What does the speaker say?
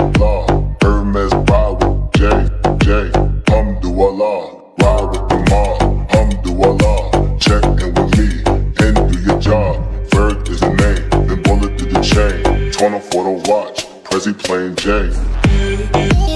law. Hermes ride with J, Alhamdulillah. Ride with the mob, Alhamdulillah. Check in with me and do your job. Ferg is the name, then bullet through the chain. 20 for the watch, Prezi plain J.